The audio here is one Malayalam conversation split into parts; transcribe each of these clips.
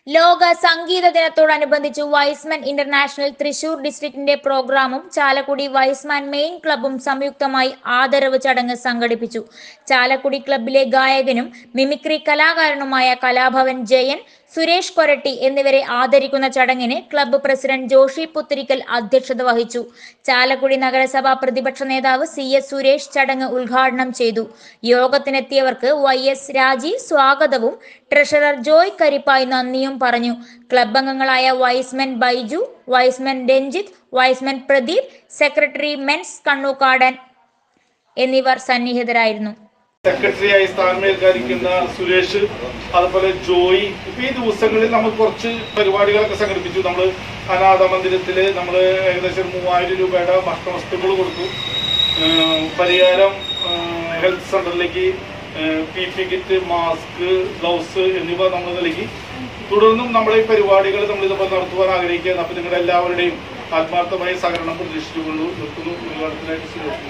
ലോക സംഗീത ദിനത്തോടനുബന്ധിച്ച് വൈസ്മാൻ ഇന്റർനാഷണൽ തൃശൂർ ഡിസ്ട്രിക്റ്റിന്റെ പ്രോഗ്രാമും ചാലക്കുടി വൈസ്മാൻ മെയിൻ ക്ലബ്ബും സംയുക്തമായി ആദരവ് ചടങ്ങ് സംഘടിപ്പിച്ചു. ചാലക്കുടി ക്ലബ്ബിലെ ഗായകനും മിമിക്രി കലാകാരനുമായ കലാഭവൻ ജയൻ, സുരേഷ് കൊരട്ടി എന്നിവരെ ആദരിക്കുന്ന ചടങ്ങിന് ക്ലബ്ബ് പ്രസിഡന്റ് ജോഷി പുത്തിരിക്കൽ അധ്യക്ഷത വഹിച്ചു. ചാലക്കുടി നഗരസഭാ പ്രതിപക്ഷ നേതാവ് CS സുരേഷ് ചടങ്ങ് ഉദ്ഘാടനം ചെയ്തു. യോഗത്തിനെത്തിയവർക്ക് YS രാജീവ് സ്വാഗതവും ട്രഷറർ ജോയ് കരിപ്പായി നന്ദിയും പറഞ്ഞു. ക്ലബ്ബ് അംഗങ്ങളായ Y's man Baiju, Y's man Ranjith, Y's man Pradeep, secretary Mens Kannukkadan എന്നിവർ സന്നിഹിതരായിരുന്നു. സെക്രട്ടറിയായി സ്ഥാനമേൽക്കാതിരിക്കുന്ന സുരേഷ്, അതുപോലെ ജോയി, ഇപ്പൊ ഈ ദിവസങ്ങളിൽ നമ്മൾ കുറച്ച് പരിപാടികളൊക്കെ സംഘടിപ്പിച്ചു. നമ്മൾ അനാഥ മന്ദിരത്തില് നമ്മൾ ഏകദേശം 3000 രൂപയുടെ ഭക്ഷണവസ്തുക്കൾ കൊടുത്തു. പരിഹാരം ഹെൽത്ത് സെന്ററിലേക്ക് PP കിറ്റ്, മാസ്ക്, ഗ്ലൗസ് എന്നിവ നമ്മൾ നൽകി. തുടർന്നും നമ്മുടെ ഈ പരിപാടികൾ നമ്മൾ ഇതുപോലെ നടത്തുവാൻ ആഗ്രഹിക്കുകയാണ്. അപ്പൊ നിങ്ങളുടെ എല്ലാവരുടെയും ആത്മാർത്ഥമായ സഹകരണം പ്രതീക്ഷിച്ചുകൊണ്ട് നിർത്തുന്നു. ഉദ്ഘാടനത്തിനായിട്ട്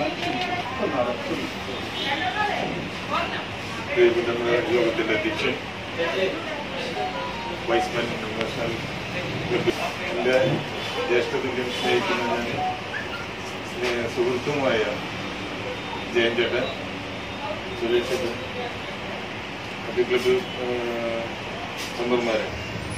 യോഗത്തിന്റെ അധ്യക്ഷൻ, വൈസ്മാൻ ഇന്റർനാഷണൽ എൻ്റെ ജ്യേഷ്ഠതുല്യം സ്നേഹിക്കുന്ന ഞാൻ സുഹൃത്തുമായ ജയൻ ചേട്ടൻ, സുരേഷ് ചേട്ടൻ, മറ്റു ക്ലബ്ബ് മെമ്പർമാരെ,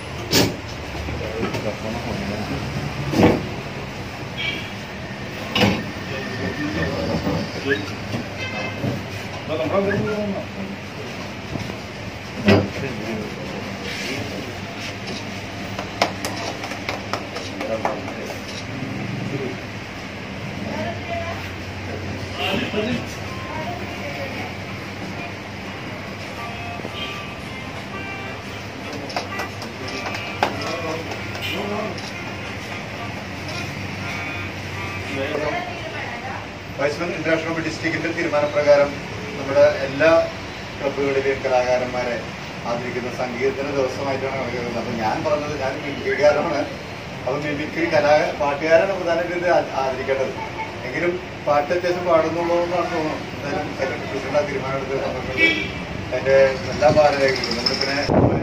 വൈസ്മാൻ ഇന്റർനാഷണൽ ഡിസ്ട്രിക്റ്റിന്റെ തീരുമാനപ്രകാരം നമ്മുടെ എല്ലാ ക്ലബ്ബുകളിലെയും കലാകാരന്മാരെ ആദരിക്കുന്ന സംഗീതത്തിന് ദിവസമായിട്ടാണ് നടക്കുന്നത്. അപ്പം ഞാൻ പറഞ്ഞത്, ഞാൻ മിമിക്രിക്കാരനാണ്. അപ്പം മിമിക്രി പാട്ടുകാരാണ് പ്രധാനമായിട്ട് ആദരിക്കേണ്ടത്. എങ്കിലും പാട്ട് അത്യാവശ്യം പാടുന്നുള്ളതെന്നാണ് തോന്നുന്നു. എന്തായാലും സെക്രട്ടറി പ്രസിഡന്റ് ആ തീരുമാനം എടുത്ത സന്ദർഭത്തിൽ എൻ്റെ എല്ലാ ഭാരവാഹികളും നമ്മുടെ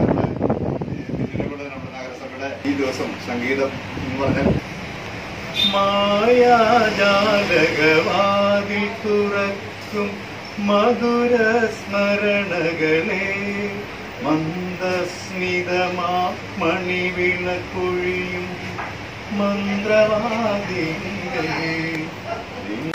നമ്മുടെ നഗരസഭയുടെ ഈ ദിവസം സംഗീതം എന്ന് പറഞ്ഞാൽ മായാജാലകവാതിൽ തുറക്കും മധുര സ്മരണകളെ, മന്ദസ്മിതമാ മണിവിളക്കൊഴിയും മന്ത്രവാദികളെ.